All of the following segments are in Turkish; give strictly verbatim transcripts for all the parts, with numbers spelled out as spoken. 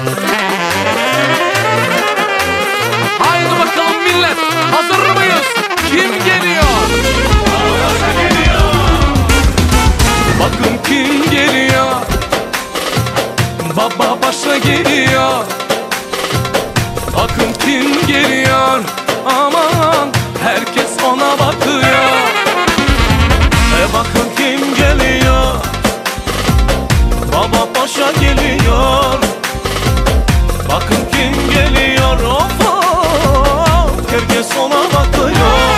Haydi bakalım millet, hazır mıyız? Kim geliyor? Bakın kim geliyor? Baba başa geliyor. Bakın kim geliyor? Aman herkes ona bakıyor. E bakın kim geliyor? Baba başa geliyor. Bakın kim geliyor? Of of, herkes ona bakıyor.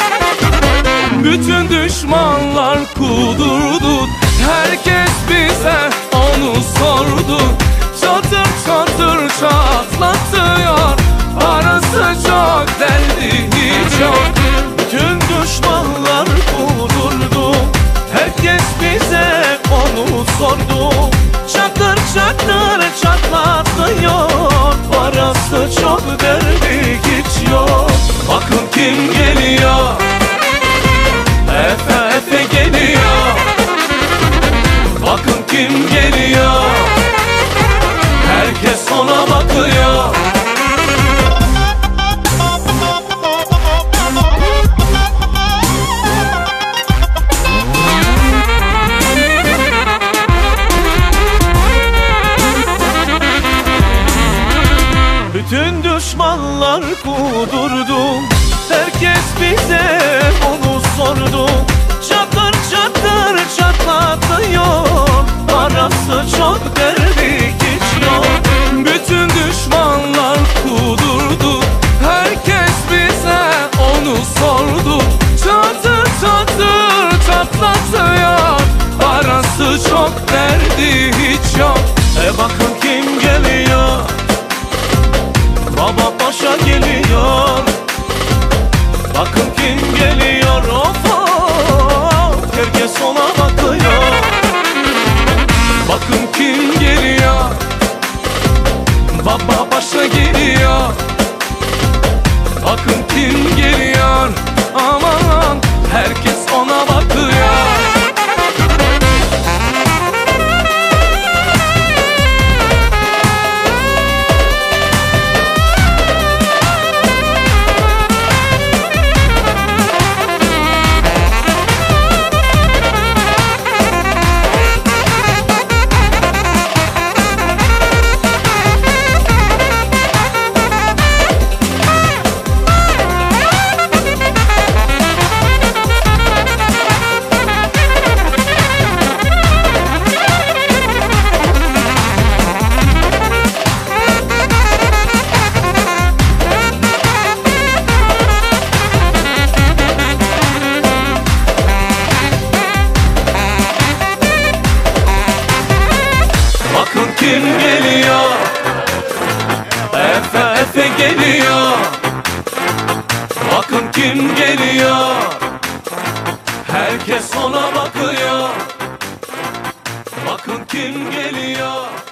Bütün düşmanlar kudurdu, herkes bize onu sordu. Çatır çatır çatlatıyor, parası çok derdi hiç yok. Bütün düşmanlar kudurdu, herkes bize onu sordu. Çatır çatır çatlatıyor, parası çok derdi hiç yok. Bakın kim geliyor? Efe Efe geliyor. Bakın kim geliyor? Herkes ona bakıyor. Bütün düşmanlar kudurdu, herkes bize onu sordu. Çatır çatır çatlatıyor, parası çok derdi hiç yok. Bütün düşmanlar kudurdu, herkes bize onu sordu. Çatır çatır çatlatıyor, parası çok derdi hiç yok. E bakın kim geliyor? Baba paşa geliyor. Bakın kim geliyor? Of of, herkes ona bakıyor. Bakın kim geliyor? Baba paşa geliyor. Bakın kim geliyor? Aman herkes ona bakıyor. Kim geliyor? Efe Efe geliyor. Bakın kim geliyor? Herkes ona bakıyor. Bakın kim geliyor?